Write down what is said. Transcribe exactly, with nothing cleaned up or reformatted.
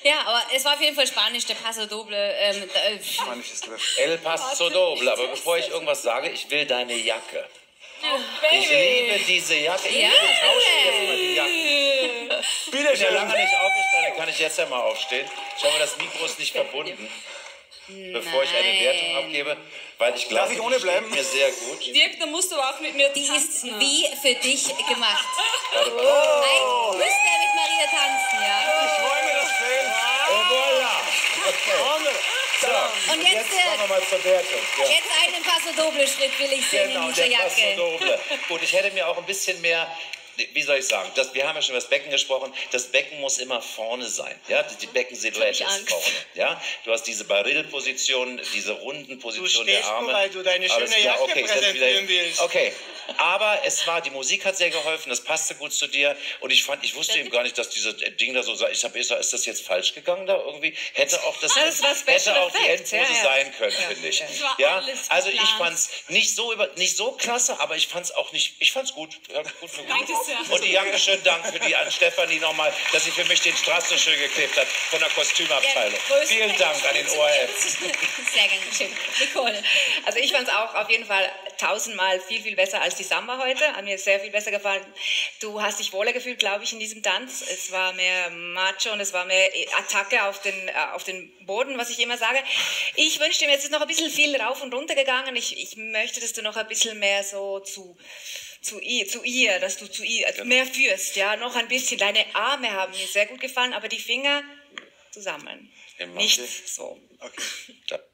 Ja, aber es war auf jeden Fall Spanisch, der Paso Doble. Ähm, äh, Spanisches Griff. El Paso Doble. Aber bevor ich irgendwas sage, ich will deine Jacke. Oh, Ich liebe diese Jacke. Ich Ja, tausche jetzt mal die Jacke. Ich bin ja lange nicht aufgestanden, dann kann ich jetzt ja mal aufstehen. Ich hoffe, das Mikro ist nicht verbunden, bevor ich eine Wertung abgebe, weil ich glaube, Darf ich ohne bleiben? mir sehr gut. Dirk, da musst du aber auch mit mir die ist tanzen. wie für dich gemacht. Warte mal. Eigentlich müsste er mit Maria tanzen, ja. Ich freue mich, das Feld. Et voilà. Okay. So, Und jetzt, jetzt äh, kommen wir mal zur Wertung. Ja. Jetzt einen Paso Doble Schritt will ich sehen Genau, in dieser der Paso Jacke. Doble. Gut, ich hätte mir auch ein bisschen mehr, wie soll ich sagen, das, wir haben ja schon über das Becken gesprochen, das Becken muss immer vorne sein. Ja? Die Beckensilhouette ist vorne. Ja? Du hast diese Barrel-Position, diese runden Position der stehst Arme. nur, weil du deine Alles schöne klar, Jacke okay, ich setz präsentieren wieder, willst. okay, aber es war, die Musik hat sehr geholfen, das passte gut zu dir und ich fand, ich wusste eben gar nicht, dass dieses Ding da so sei. Ich habe gesagt, ist das jetzt falsch gegangen da irgendwie? Hätte auch das, Das war Special hätte auch die Effects, Endpose ja, ja. sein können, finde ich. Das war Ja, alles also ich geplant. fand's nicht so über, nicht so klasse, aber ich fand's auch nicht, ich fand's gut. Ja, gut für gut. Danke sehr. Und die Jacke, schönen Dank für die an Stefanie nochmal, dass sie für mich den Straß so schön geklebt hat von der Kostümabteilung. Ja, größten Vielen Dank an den O R F. Sehr gern geschehen. Nicole. Also ich fand es auch auf jeden Fall tausendmal viel, viel besser als die Samba heute. Hat mir sehr viel besser gefallen. Du hast dich wohler gefühlt, glaube ich, in diesem Tanz. Es war mehr Macho und es war mehr Attacke auf den, äh, auf den Boden, was ich immer sage. Ich wünschte mir, jetzt ist noch ein bisschen viel rauf und runter gegangen. Ich, ich möchte, dass du noch ein bisschen mehr so zu... Zu ihr, zu ihr, dass du zu ihr mehr führst, ja, noch ein bisschen. Deine Arme haben mir sehr gut gefallen, aber die Finger zusammen. Immer. Nicht so. Okay. Da-